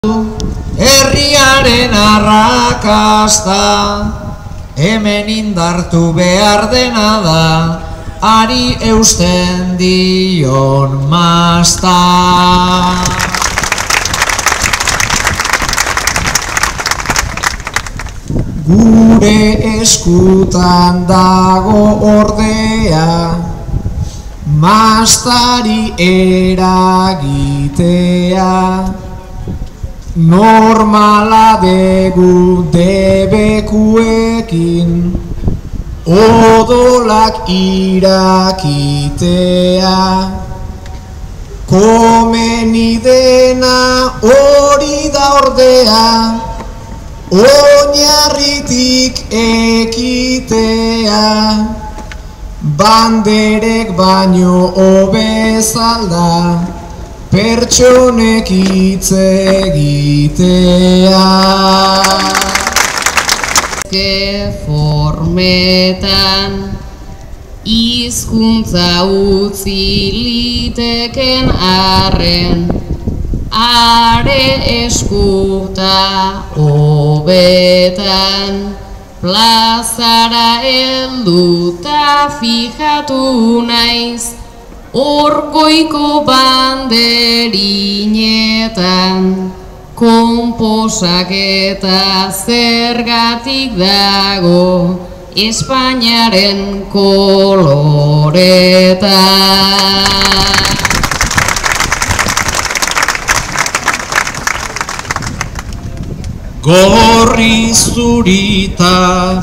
Herriaren arrakasta, hemen indartu behar dena da, ari eusten dion mazta. Gure eskutan dago ordea, maztari eragitea. Normala degu debekuekin, odolak irakitea. Komeni dena hori da ordea, oinarritik ekitea. Banderek baino hobezalda, pertsonek hitz egitea. Formetan hizkuntza utzi liteken arren, are eskuta hobetan, plazara helduta fijatu naiz, orgoiko banderinetan, konposaketa zergatik dago Espainiaren koloretan. Gorri zurita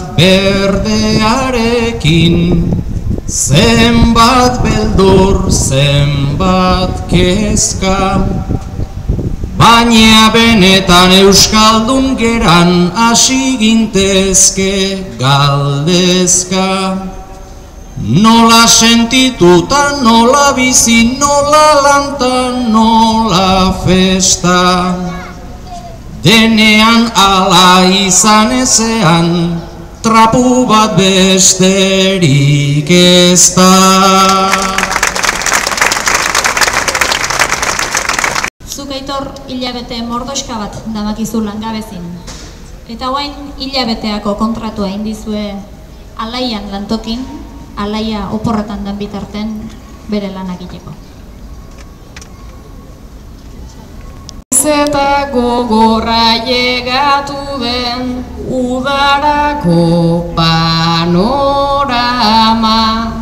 berdearekin, zenbat beldur, zenbat kezka, baina benetan euskaldun geran hasi gintezke galdezka. Nola sentituta, nola bizi, nola lantan, nola festa, denean ala izan ezean, trapu bat besterik ez da. Zuk Aitor hilabete mordoska bat damakizu langabezin. Eta guain hilabeteako kontratua indizue alaian lantokin, alaia oporretan dan bitarten bere lanak egiteko. Eta gogorra llegatu den udarako panorama,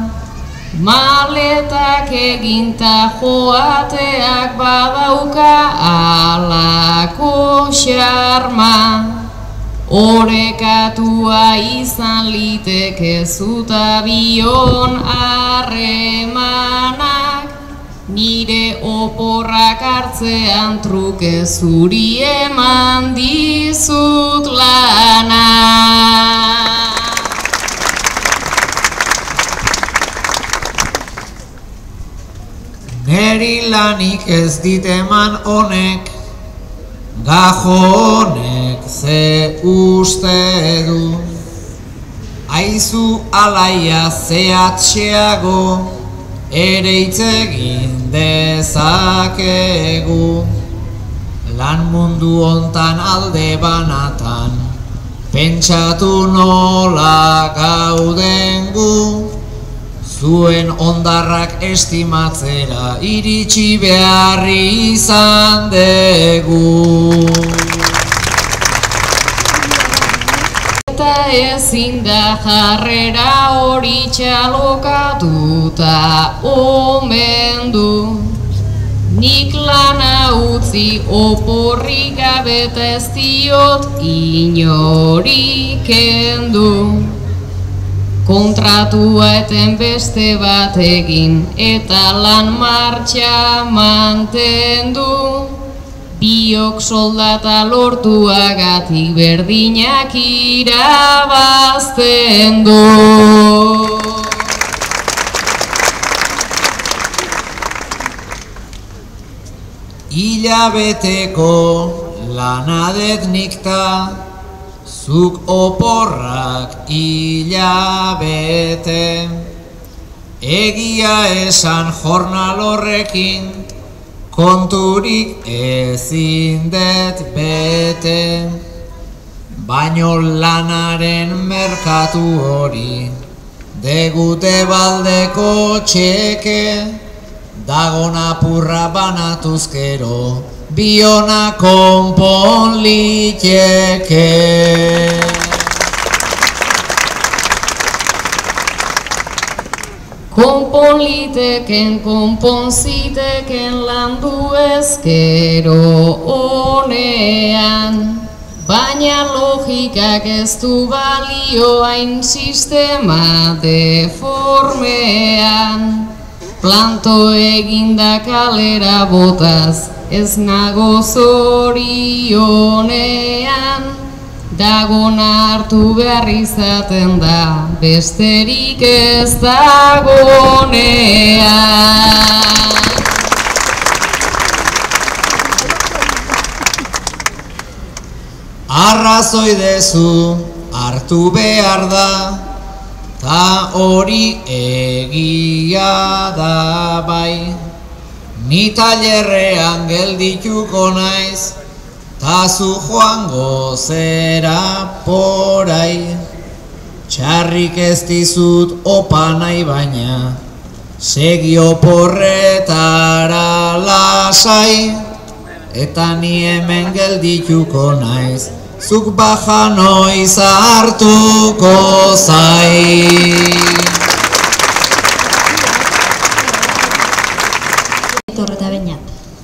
maletak eginta joateak badauka alako xarma, orekatua izan liteke zutabion harremanak, nire oporrak hartzean truke zuri eman dizut lana. Neri lanik ez dit eman honek, gajo honek ze uste du. Aizu alaia zehatxeago, ere hitz egin dezakegu. Lan mundu hontan alde banatan, pentsatu nola gauden gu. Zuen ondarrak estimatzera iritsi beharri izan dugu. Eta ezin da jarrera hori txalokatuta omen du. Nik lana utzi oporrik gabe eta ez diot inori kendu. Kontratua eten beste bat egin eta lan martxa mantendu. Biok soldata lortuagatik berdinak irabazten du. Hilabeteko lanadet nikta, zuk oporrak hilabete. Egia esan jornal horrekin, konturik ezin dut bete, baino lanaren merkatu hori, degute baldeko txeke, dagon apurra banatuzkero, biona konpon liteke. Konpon liteken, konpon ziteken landu ezkero honean, baina logikak ez du balio hain sistema deformean. Planto eginda kalera botaz, ez nago zorionean, dagona hartu behar izaten da, besterik ez dagonean. Arrazoi dezu hartu behar da, ta hori egia da bai. Ni tailerrean geldituko naiz, ta zu joango zera porai. Txarrik ez dizut opa nahi baina, segi oporretara lasai, eta ni hemen geldituko naiz, zuk baja noiz hartuko zai. Eta bainat.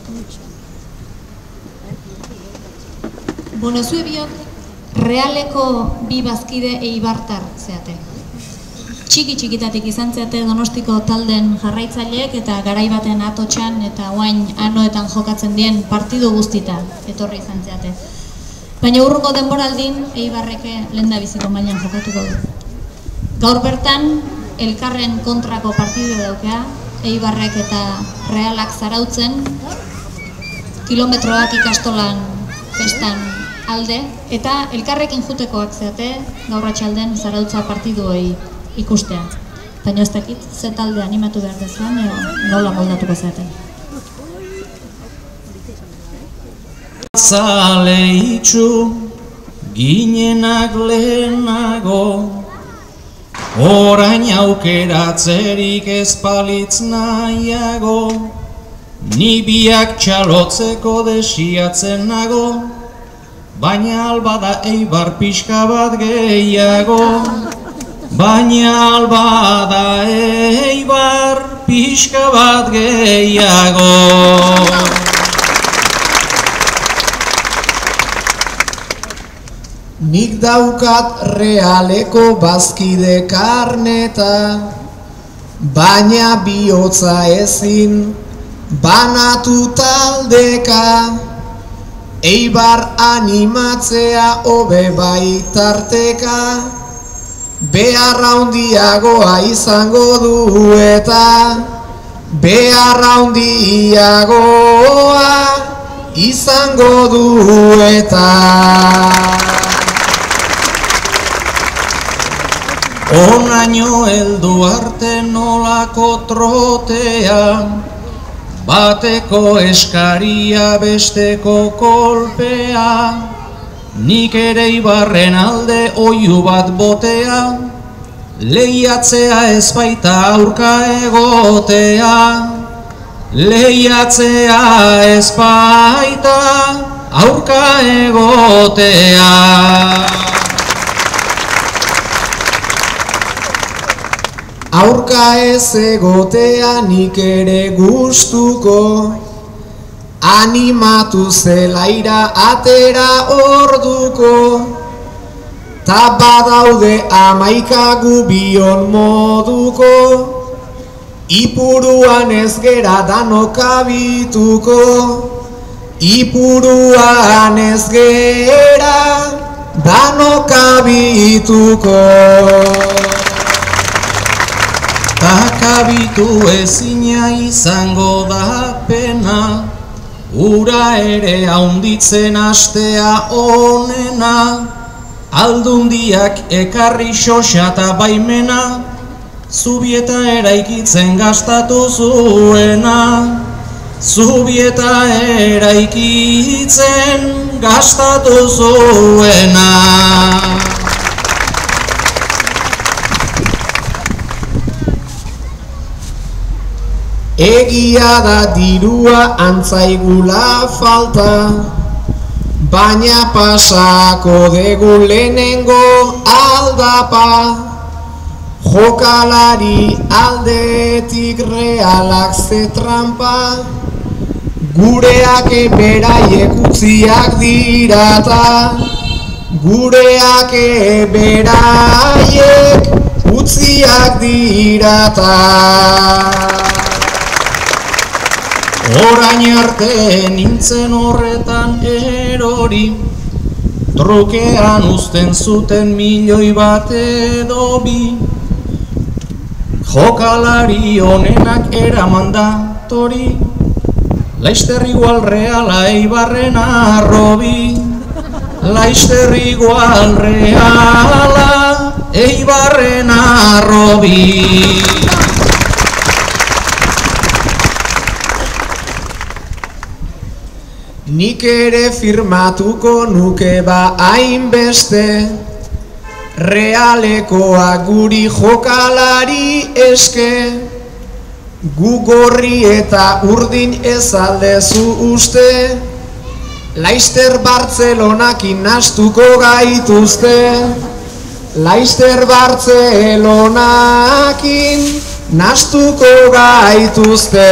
Zue biok realeko bi bazkide eibartar zeate. Txiki-txikitatik izan zeate Donostiko talden jarraitzaileek eta garaibaten atotxan eta oain anoetan jokatzen dien partidu guztita etorri izan zeate. Baina urrungo denboraldin eibarreke lehendabiziko mailan jokatuko du. Gaur bertan elkarren kontrako partidu daukea, eibarrek eta realak zarautzen, kilometroak ikastolan festan alde, eta elkarrekin jutekoak zeate gaur atxalden zarautza partiduei ikustea. Baina ez dakit, ze talde animatu behar dezuen, nola moldatuko zeaten. Zale itxu ginenak lehenago, orain aukeratzerik ezpalitz nahiago, ni biak txalotzeko desiatzen nago, baina albada eibar pixka bat gehiago, baina albada eibar pixka bat gehiago. Nik daukat realeko bazkide karneta, baina bihotza ezin banatu taldeka, eibar animatzea hobe baitarteka, beharra handiagoa izango du eta beharra handiagoa izango du eta. Onaino heldu arte nolako trotea, bateko eskaria besteko kolpea, nik ere eibarren alde oihu bat botea, lehiatzea ez baita aurka egotea, lehiatzea ez baita aurka egotea. Aurka ez egotea nik ere gustuko, animatu zelaira atera orduko, ta badaude 11 gubion moduko, ipuruan ez gera danok abituko, ipuruan ez gera danok abituko. Takabitu ezina izango da pena, ura ere haunditzen astea onena, aldundiak ekarri xoxa eta baimena, zubieta eraikitzen gastatu zuena, Zubieta eraikitzen gastatu zuena. Egia da dirua antzaigula falta, baina pasako degu lehenengo aldapa. Jokalari aldetik realak ze trampa, gureak beraiek utziak dirata. Gureak beraiek utziak dirata. Orain arte nintzen horretan erori, trukean uzten zuten milioi bat edo bi. Jokalari honenak eraman da tori, Laster igual Reala Eibarren arrobi. Laster igual Reala Eibarren arrobi. Nik ere firmatuko nuke ba hainbeste, Realekoa guri jokalari eske. Gu gorri eta urdin ez aldezu uste, Laster Bartzelonakin nastuko gaituzte. Laster Bartzelonakin nastuko gaituzte.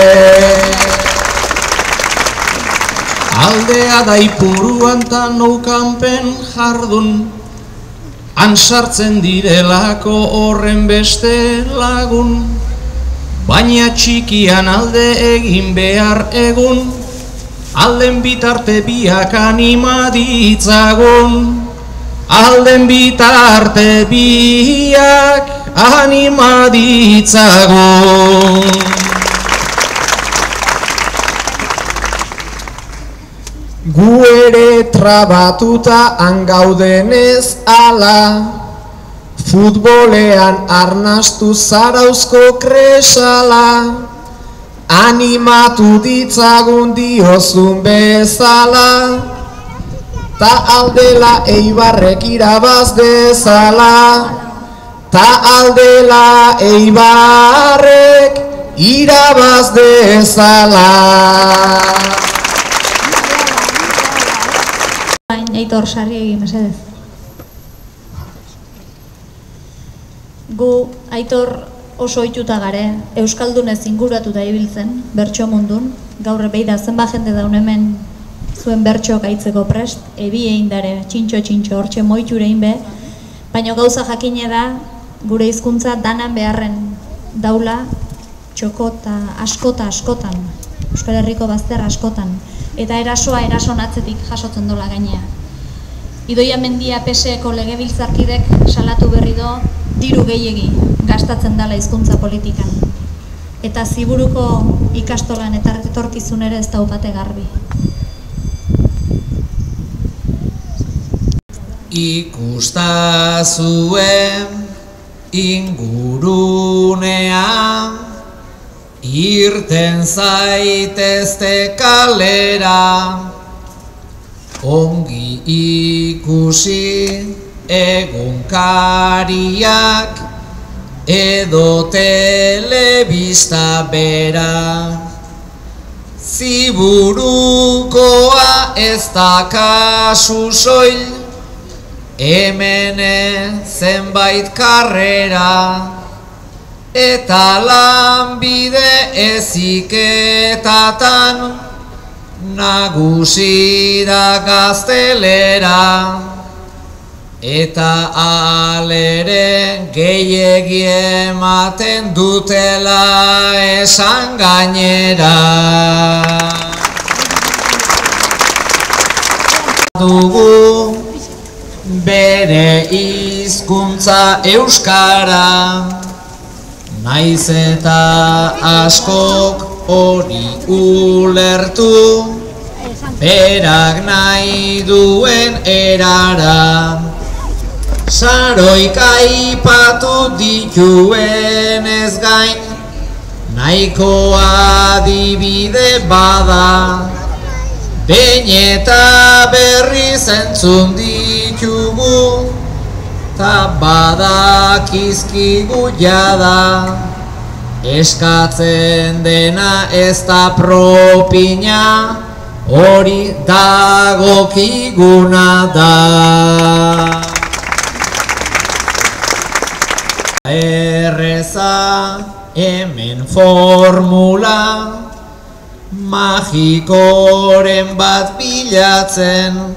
Aldea da Ipuruan ta noukanpen jardun, han sartzen direlako horren beste lagun, baina txikian alde egin behar egun, alden bitarte biak anima ditzagun. Alden bitarte biak anima ditzagun. Gu ere trabatuta angaudenez ala, futbolean arnastu zarauzko kresala. Animatu ditzagun diozun bezala, ta aldela Eibarrek irabaz dezala. Ta aldela Eibarrek irabaz dezala. Aitor sarri egin, mesedez. Gu, Aitor, oso ohituta gare, euskaldunez inguratuta ibiltzen, bertso mundun. Gaur beida zenba jende daun hemen zuen bertso gaitzeko prest, ebi egin dare, txintxo, hortxe moiture egin be, baina gauza jakine da, gure hizkuntza danan beharren daula, txokota, askotan, Euskal Herriko bazter askotan, eta erasoa erason atzetik jasotzen dola gainea. Idoia Mendia PSeko legebiltzarkidek salatu berri do, diru gehiegi gastatzen dela hizkuntza politikan. Eta Ziburuko ikastolan eta etorkizun ere ez daukate garbi. Ikustazuen ingurunean, irten zaitezte kalera, ongi ikusi egunkariak edo telebista bera. Ziburukoa ez da kasu soil, hemen zenbait karrera, eta lanbide heziketatan nagusi da gaztelera. Eta alere gehiegi ematen dutela esan gainera. Dugu bere hizkuntza euskara, naiz eta askok hori ulertu, berak nahi duen erara. Saroik aipatu dituen ez gain, nahiko adibide bada, behin eta berriz entzun ditugu, ta badakizkigu jada, eskatzen dena ez da propina, hori dagokiguna da. Erreza hemen formula, magikoren bat bilatzen,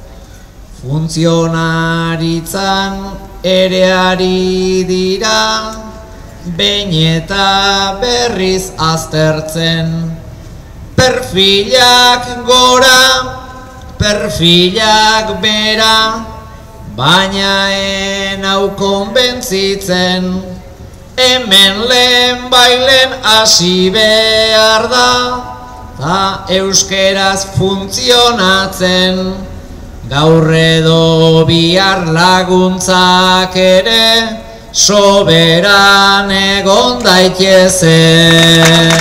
funtzionaritzan ere ari dira, behin eta berriz aztertzen. Perfilak gora, perfilak bera, baina enau konbentzitzen, hemen lehen bailen hasi behar da, ta euskeraz funtzionatzen, gaur edo bihar laguntzak ere, soberan egon daitezen.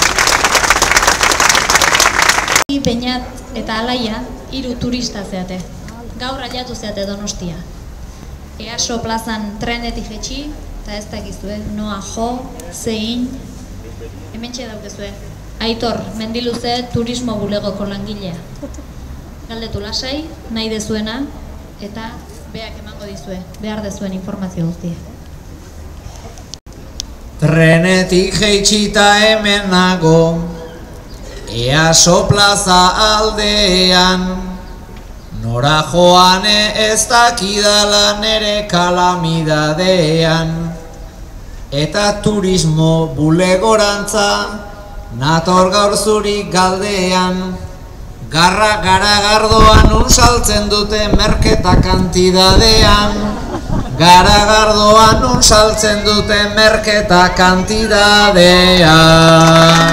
Beñat eta Alaia hiru turista zeate. Gaur ailatu zeate Donostia. EASO plazan trenetik jetxi, eta ez dakizue, noa jo, zein, hementxe daukezue. Aitor, Mendiluze turismo bulegoko langilea. Galdetu lasai, nahi dezuena, eta beak emango dizue, behar dezuen informazio guztia. Trenetik jeitxita hemen nago, EASO plaza aldean, nora joan ez dakidala nere kalamidadean, eta turismo bulegorantza nator gaur zuri galdean, garra garagardoan unsaltzen dute merketa kantidadean, garagardoan unsaltzen dute merketa kantidadean.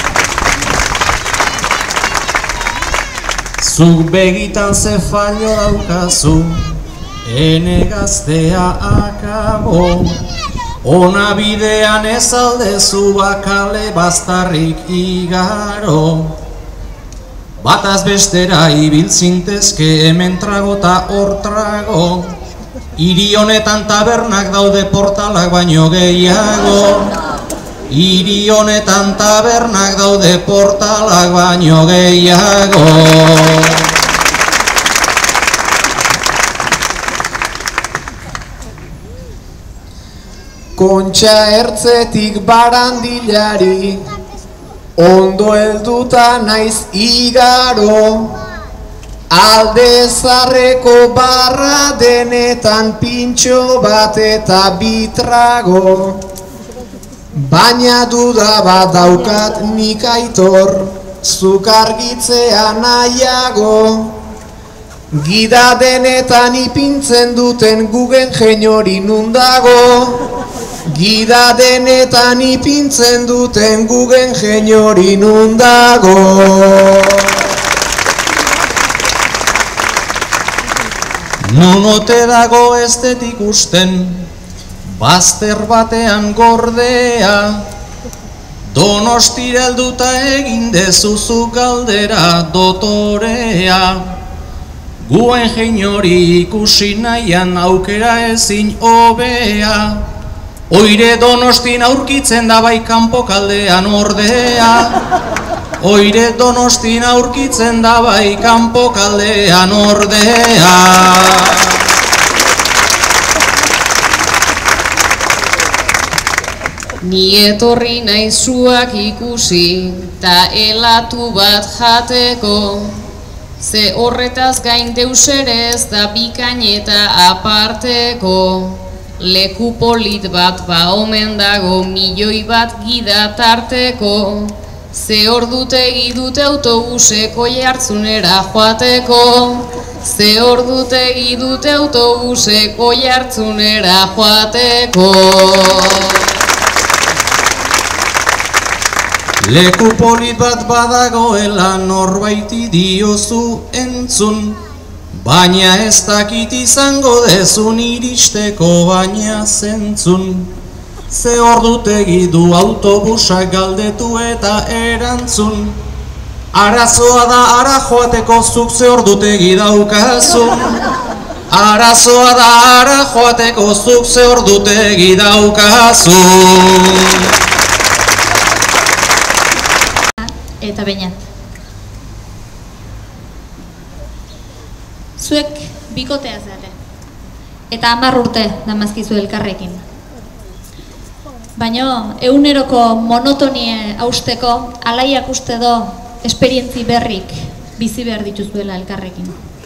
Zuk begitan ze fallo daukazu, ene gaztea akabo, ona bidean ez aldezu bakale baztarrik igaro. Bataz bestera ibiltzintezke hemen trago ta hor trago, hiri honetan tabernak daude portalak baino gehiago, hiri honetan tabernak daude portalak baino gehiago. Kontxa ertzetik barandilari, ondo helduta naiz igaro, alde zarreko barra denetan pintxo bat eta bitrago. Baina duda bat daukat nik Aitor, zuk argitzea nahiago. Gida denetan ipintzen duten Guggenheim hori nun dago. Gida denetan ipintzen duten Guggenheim hori nun dago. Non ote dago estetik usten, bazter batean gordea, Donostira helduta egin dezuzu galdera dotorea. Guggenheim hori ikusi nahian aukera ezin hobea, oire Donostin aurkitzen da bai kanpokaldean ordea. Oire Donostin aurkitzen da bai kanpokaldean ordea. Ni etorri naizuak ikusi, ta elatu bat jateko, ze horretaz gain deus ere ez da bikaineta aparteko. Leku polit bat ba omen dago milioi bat gida tarteko, ze ordutegi dute autobuseko Oiartzunera joateko, ze ordutegi dute autobuseko Oiartzunera joateko. Leku polit bat badagoela norbaiti diozu entzun, baina ez dakit izango dezun iristeko baina zentzun. Ze ordutegi du autobusak galdetu eta erantzun. Arazoa da ara joateko zuk ze ordutegi daukazun. Arazoa da ara joateko zuk ze ordutegi daukazun. Eta Beñat. Zuek bikotea zate. Eta 10 urte damazkizu elkarrekin. Baina eguneroko monotonie hausteko Alaiak uste do esperientzi berrik bizi behar dituzuela elkarrekin.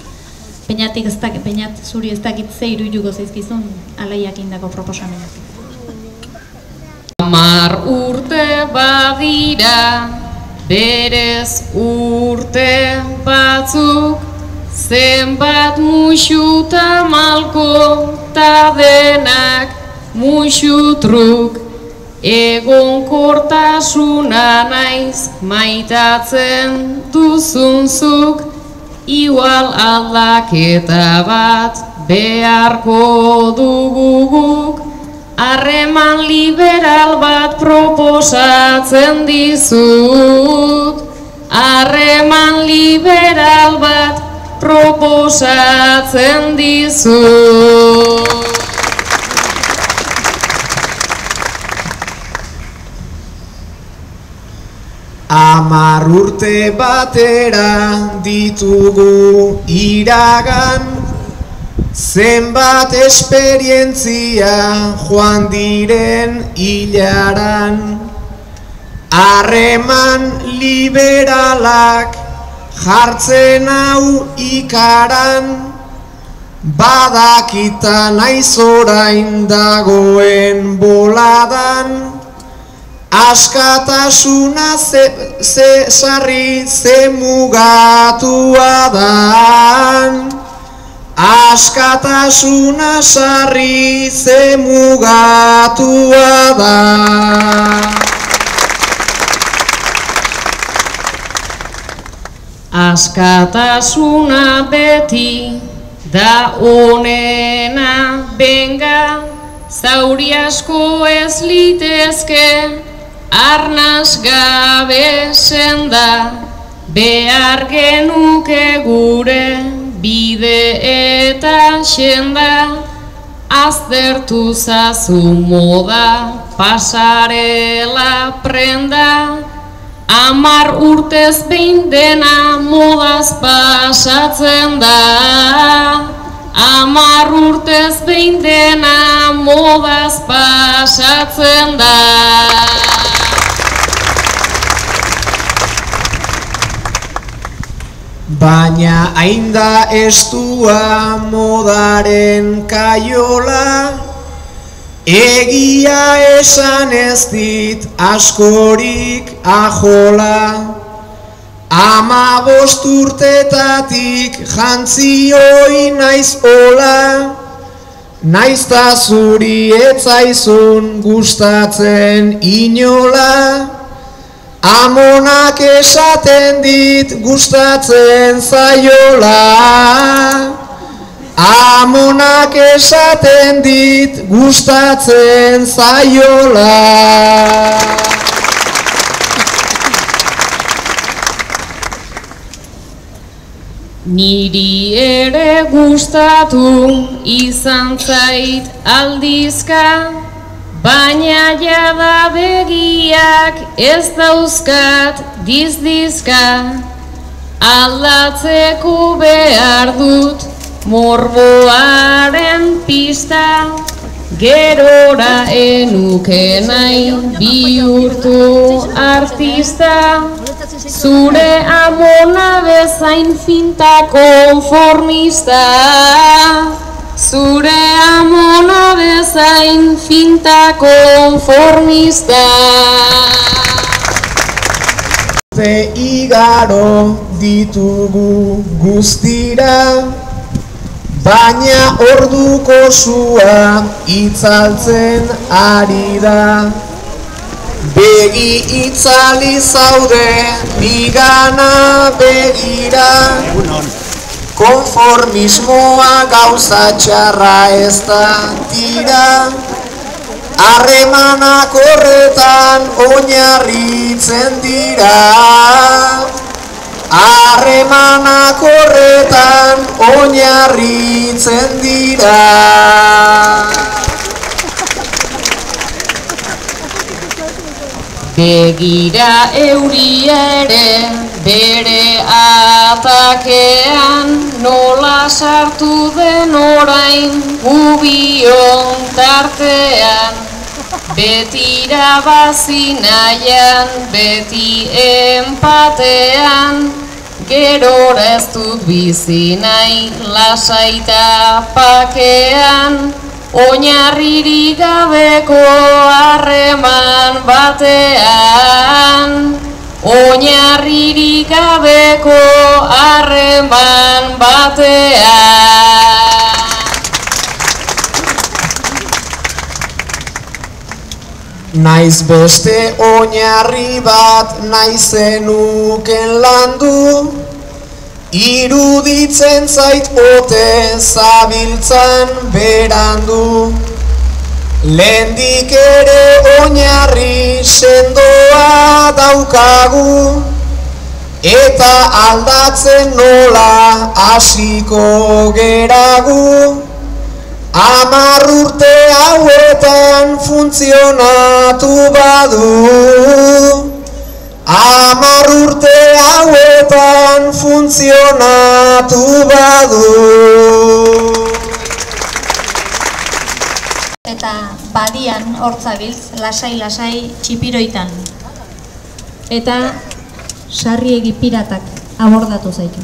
Beñat zuri ez dakit ze irudiuko zaizkizun Alaiak indako proposamenak. 10 urte badira, berez urte batzuk, zenbat muxu ta malko ta denak muxu truk. Egonkortasuna naiz maitatzen duzunzuk, igual aldaketa bat beharko duguguk, harreman liberal bat proposatzen dizut, harreman liberal bat proposatzen dizut. Amar urte batera ditugu iragan, zenbat esperientzia joan diren hilaran. Harreman liberalak jartzen hau ikaran, badakita naiz orain dagoen boladan. Askatasuna sarri ze mugatua dan. Askatasuna sarri ze mugatua dan. Askatasuna beti da onena benga, zauri asko ez litezke arnaz gabe senda, behar genuke gure bide eta senda, aztertu zazu moda pasarela prenda, 10 urtez behin dena modaz pasatzen da. 10 urtez behin dena modaz pasatzen da. Baina ainda estua modaren kaiola, egia esan ez dit askorik ajola. 15 urtetatik jantzioi naiz ola, naizta zuri etzaizun gustatzen inola. Amonak esaten dit gustatzen zaiola. Amonak esaten dit gustatzen zaiola. Niri ere gustatu izan zait aldizka, baina jada begiak ez dauzkat dizdizka. Aldatzeko behar dut morboaren pista, gerora enuke nahi bihurtu artista. Zure amona bezain finta konformista, zure amona bezain finta konformista. Ze igaro ditugu guztira, baina orduko sua itzaltzen ari da. Begi itzali zaude, nigana begira, konformismoa gauza txarra ez da tira. harremanak horretan oinarritzen dira. Harremanak horretan oinarritzen dira. Begira euria ere bere atakean, nola sartu den orain gubion tartean. Beti irabazi nahian, beti empatean, gerora ez dut bizi nahi lasaita pakean. Oinarririk gabeko harreman batean, oinarririk gabeko harreman batean. Naiz beste oinarri bat nahi zenuken landu, iruditzen zait ote zabiltzan berandu. Lehendik ere oinarri sendoa daukagu, eta aldatzen nola hasiko geragu. 10 urte hauetan funtzionatu badu, 10 urte hauetan funtzionatu badu. Eta badian hortzabiltz, lasai-lasai txipiroitan. Eta sarriegi piratak abordatu zaitu.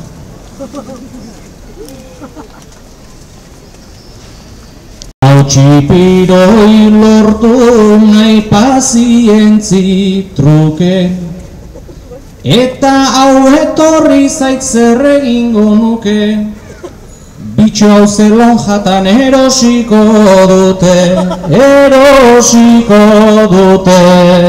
Txipiroi lortu nahi pazientzi truke, eta hau etorri zait zer egingo nuke. Bitxo hau zelon jatan erosiko dute, erosiko dute.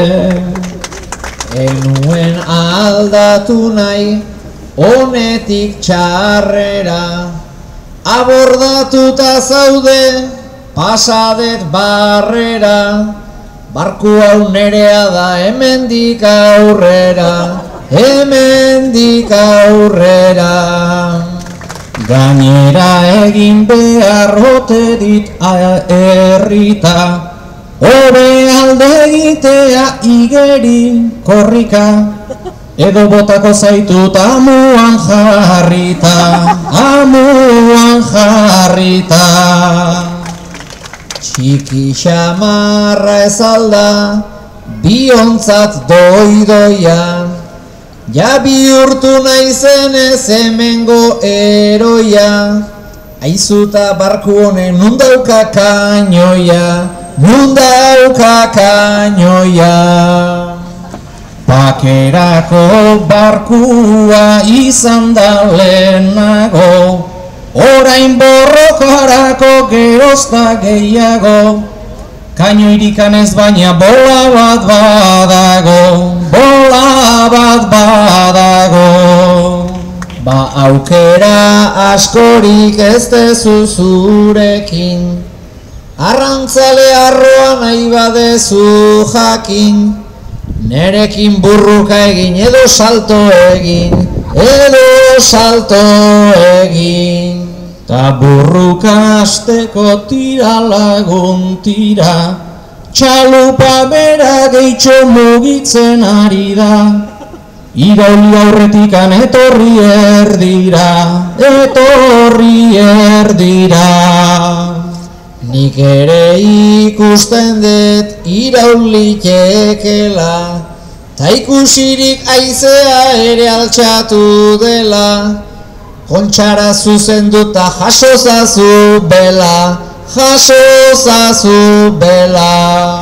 Enuen aldatu nahi, honetik txarrera, abordatuta zaude, pasadet barrera, barku hau nerea da hemendik aurrera, hemendik aurrera. Gainera egin behar ote dit errita, hobe alde egitea igeri korrika, edo botako zaitut amuan jarrita, amuan jarrita. Txiki xamarra ez alda, biontzat doidoia, ja bihurtu naizenez hemengo eroia, aizuta barku honen nun dauka kainoia, nun dauka kainoia. Bakerako barkua izan da lehenago, orain borrokarako gerozta gehiago, kainoirikan ez baina bola bat badago, bola bat badago. Ba aukera askorik ez dezu zurekin, arrantzale arroa nahi badezu jakin, nerekin burruka egin edo salto egin, edo salto egin. Ta burruka asteko tira lagun tira, txalupa bera gehitxo mugitzen ari da. Irauli aurretikan etorri erdira, etorri erdira. Nik ere ikusten dut iraulitekela, ta ikusirik aizea ere altxatu dela. Kontxara zuzenduta jasozazu bela, jasozazu bela.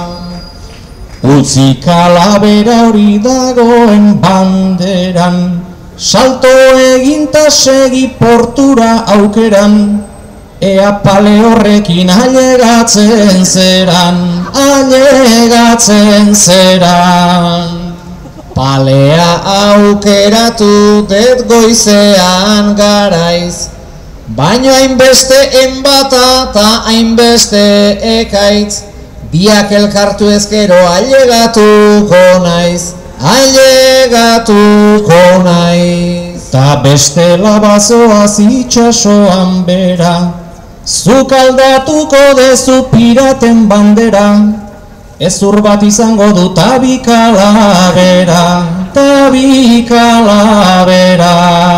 Utzi kalabera hori dagoen banderan, salto eginta segi portura aukeran, ea pale horrekin ailegatzen zeran, ailegatzen zeran. Palea aukeratu dut goizean garaiz, baino hainbeste enbata ta hainbeste ekaitz, biak elkartu ezkero ailegatuko naiz, ailegatuko naiz. Ta bestela bazoaz itxasoan bera, zuk aldatuko dezu piraten bandera, ezur bat izango du tabi kalavera, tabi kalavera.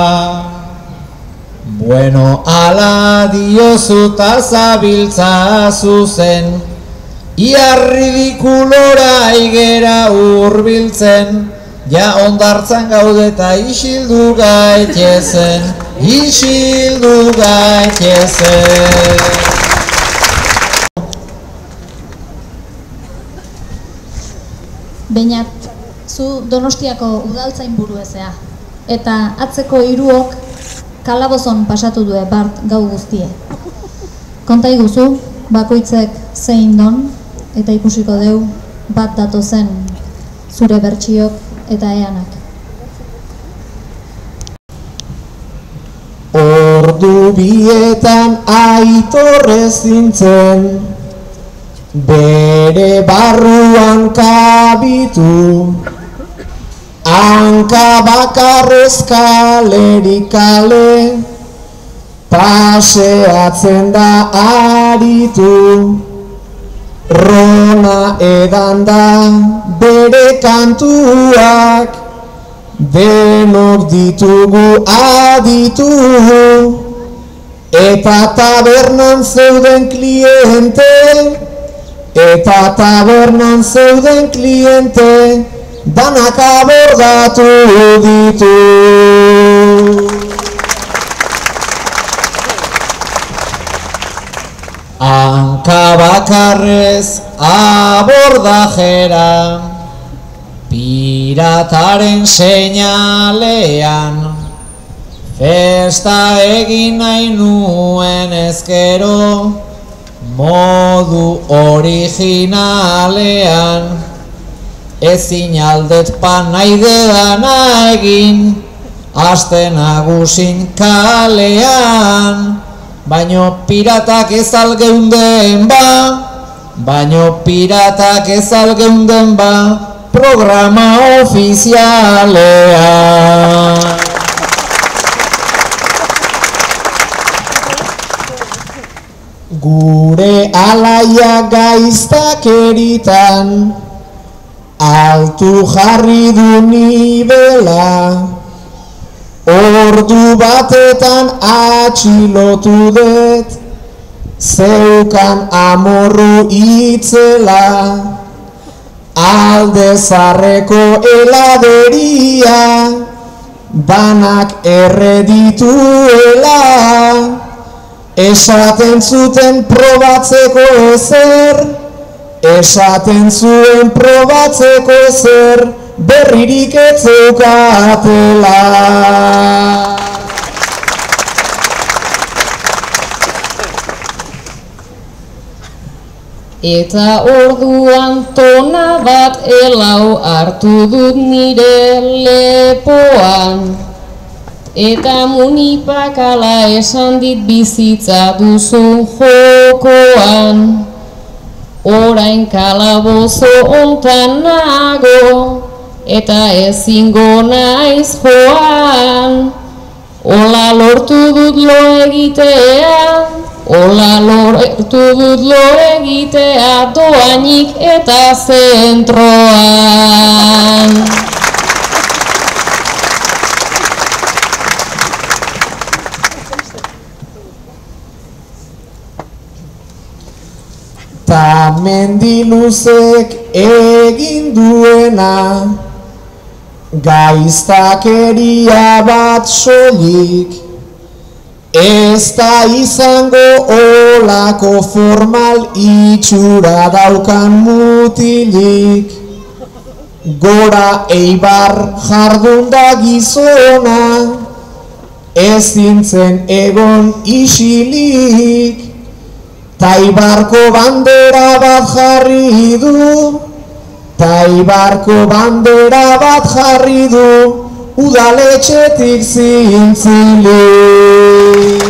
Bueno, ala diozu ta zabiltza zuzen, ia ridikulora igera hurbiltzen, ja ondartzan gaude eta isildu gaitezen, isildu gaitezen. Beñat, zu Donostiako udaltzain buru ezea, eta atzeko hiruok kalabozon pasatu due bart gau guztie. Konta iguzu, bakoitzek zein don, eta ikusiko deu bat datozen zure bertsiok eta eanak. Ordu bietan aitorrez nintzen, bere barruan kabitu, hanka bakarrez kalerik kale, paseatzen da aritu, rona edan da bere kantuak, denok ditugu aditu, eta tabernan zeuden kliente, eta tabernan zeuden kliente, danak abordatu ditu. Hanka bakarrez abordajera, pirataren seinalean, festa egin nahi nuen ezkero, modu originalean, ezin aldet pan nahi dedana egin, aste nagusin kalean, baino piratak ez algeunden ba, baino piratak ez algeunden ba, programa ofizialean. Gure alaia gaiztakeritan, altu jarri du nibela, ordu batetan atxilotu dut, zeukan amorru itzela, alde zarreko heladeria, danak erredituela, esaten zuten probatzeko ezer, esaten zuen probatzeko ezer, berririk ez zeukatela. Eta orduan tona bat elau hartu dut nire lepoan, eta munipakala esan dit bizitza duzun jokoan. Orain kalabozo ontan nago, eta ezingo naiz joan. Ola lortu dut lo egitea, ola lortu dut lo egitea, doainik eta zentroan. Ta mendiluzek egin duena, gaiztakeria bat soilik, ez da izango olako formal itxura daukan mutilik. Gora Eibar jardun da gizona, ez zintzen egon isilik, Taibarko bandera bat jarri du, Taibarko bandera bat jarri du, udaletxetik zintzilik.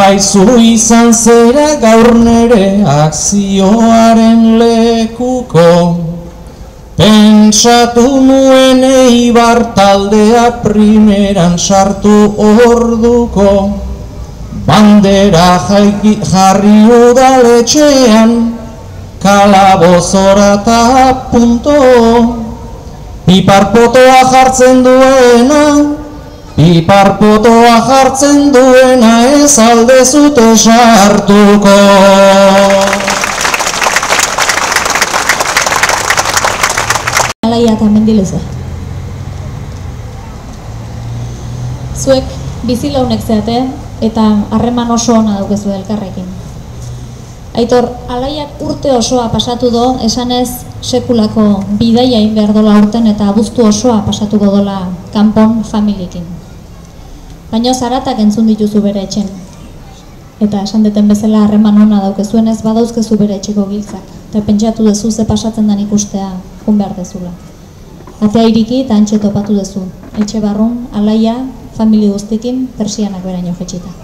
Baizu izan zera gaur nere akzioaren lekuko, pentsatu nuen Eibar taldea primeran sartu orduko, bandera jarri udaletxean, kalabozora eta punto, piparpotoa jartzen duena, ez aldezute sartuko. Alaia eta Mendileza. Zuek bizilaunek zeate eta harreman oso ona daukezu elkarrekin. Aitor, Alaiak urte osoa pasatu do, esanez sekulako bidaia egin behar dola urten eta abuztu osoa pasatuko dola kanpon familiekin. Baina zaratak entzun dituzu bere etxen. Eta esan deten bezala harreman ona daukezuenez badauzkezu bere etxeko giltzak. Eta pentsatu dezu ze pasatzen den ikustea jun behar dezula. Atea iriki eta antxe topatu dezu. Etxe barrun, Alaia, famili guztikin, persianak beraino jetxita.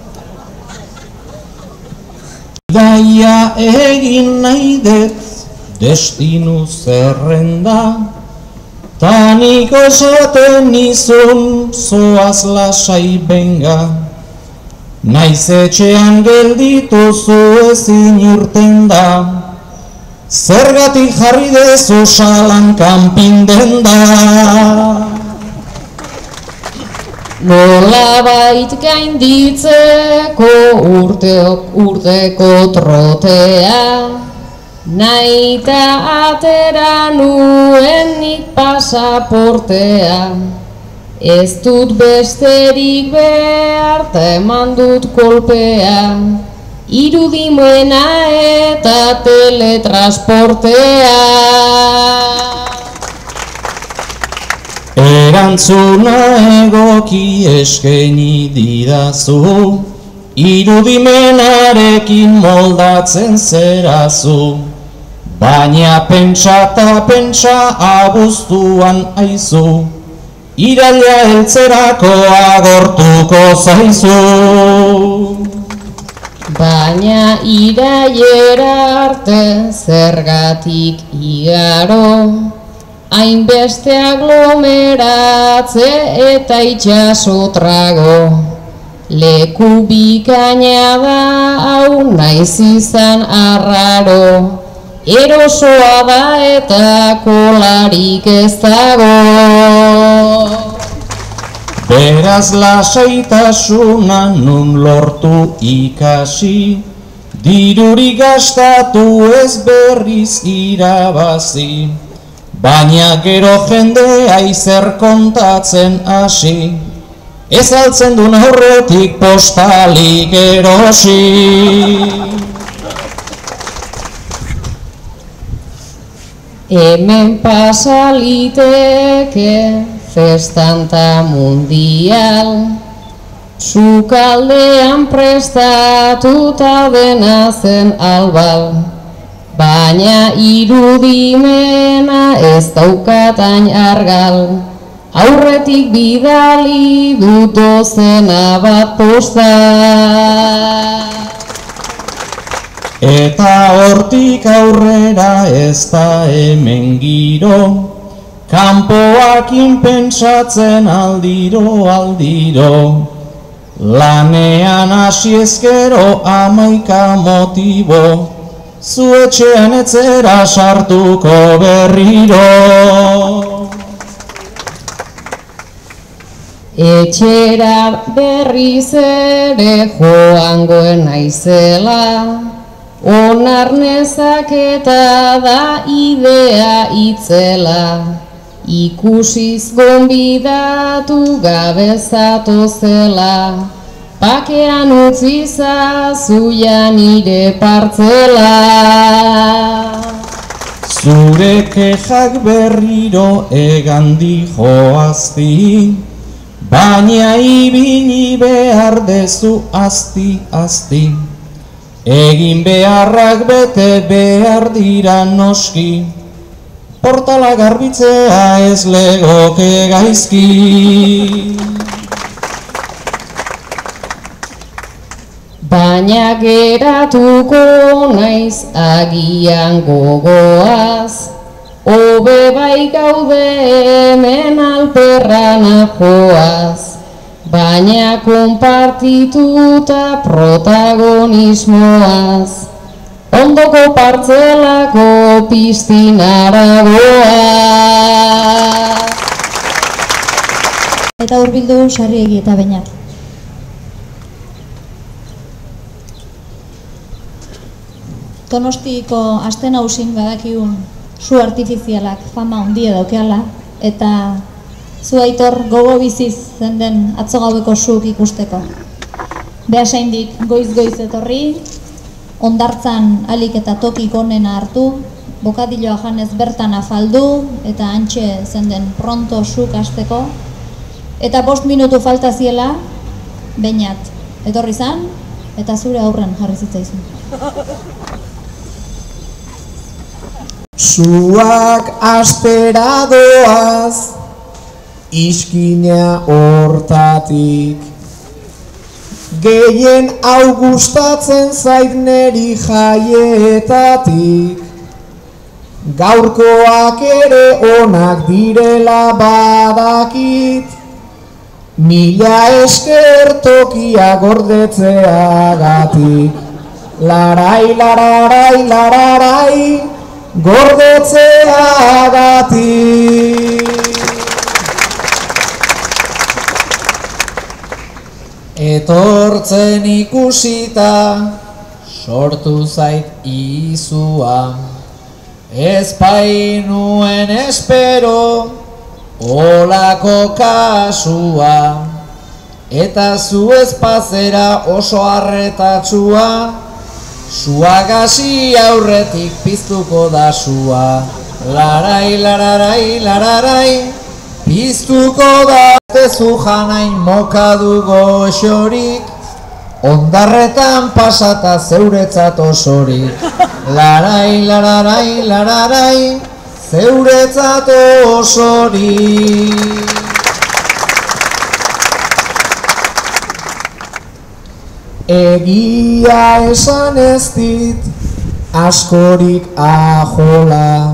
Bidaia egin nahi dut, destinu zerrenda, ta nik esaten nizun zoaz lasai benga. Naiz etxean geldituzu ezin irten da, zergatik jarri dezu salan kanpin denda. Nolabait gainditzeko urteko trotea, nahita atera nuen nik pasaportea. Ez dut besterik behar ta eman dut kolpea, irudimena eta teletransportea. Erantzuna egoki eskaini didazu, irudimenarekin moldatzen zerazu, baina pentsa ta pentsa abuztuan aizu, iraila heltzerako agortuko zaizu. Baina irailera arte zergatik igaro, hainbeste aglomeratze eta itxaso trago. Leku bikaina da hau naiz izan arraro, erosoa da eta kolarik ez dago. Beraz lasaitasuna nun lortu ikasi, dirurik gastatu ez berriz irabazi, baina gero jendea izer kontatzen hasi, ez altzen duen horretik postalik erosi. Hemen pasaliteke festanta mundial, sukaldean prestatuta dena zen albal, baina irudimena ez daukatain argal, aurretik bidali dut dozena bat posta. Eta hortik aurrera ez da hemen giro, kanpoakin pentsatzen aldiro. Lanean hasi ezkero 11 motibo, zu etxean etzera sartuko berriro. Etxera berriz ere joangoen naizela, onar nezaketa da idea itzela, ikusiz gonbidatu gabe zatozela, pakean utzi zazuia nire partzela. Zure kexak berriro egandi joazti, baina ibili behar dezu azti. Egin beharrak bete behar dira noski, portala garbitzea ez legoke gaizki. baina geratuko naiz agian gogoaz, hobe bai gaude hemen alperran joaz, baina konpartituta protagonismoaz, ondoko partzelako piztinara goaz. Eta hurbildu Sarriegi eta Beñat. Donostiko aste nagusin badakigun su artifizialak fama handia daukeala, eta zu Aitor gogo biziz zenden atzo gaueko suk ikusteko. Beasaindik goiz-goiz etorri, hondartzan alik eta tokik onena hartu, bokadilloa janez bertan afaldu, eta antxe zenden pronto suk hasteko, eta 5 minutu falta ziela, Beñat etorri zan, eta zure aurren jarri zitzaizun. Suak astera doaz, iskina hortatik, gehien hau gustatzen zait neri jaietatik, gaurkoak ere onak direla badakit, mila esker tokia gordetzeagatik, larai, lararai, lararai, gordetzeagatik. Etortzen ikusita sortu zait izua, ez bainuen espero olako kasua, eta zu ezpazera oso arretatsua, sua gazi aurretik piztuko da sua, larai, lararai, lararai, piztuko da. Zu janain mokadu goxorik, ondarretan pasata zeuretzat osorik, larai, lararai, lararai, zeuretzat osorik. Egia esan ez dit, askorik ajola,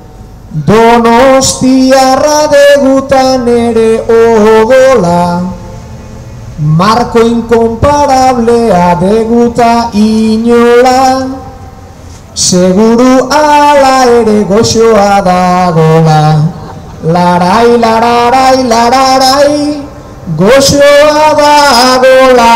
Donostiarra degutan ere odola, marko inkonparablea deguta inola, seguru ala ere goxoa dagola, larai, lararai, lararai, goxoa dagola.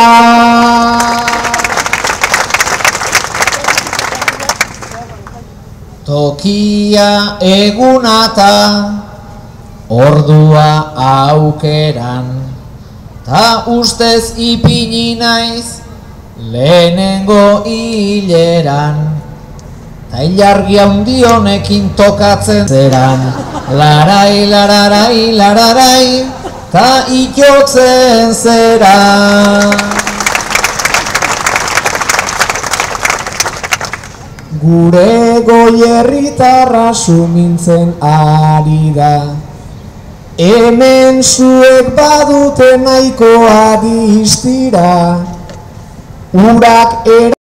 Tokia egunata, ordua aukeran, ta ustez ipini naiz lehenengo hileran, ta ilargi handi honekin tokatzen zeran, larai, lararai, lararai, ta itotzen zeran. Gure goierritarra sumintzen ari da, hemen zuek badute nahikoa distira, urak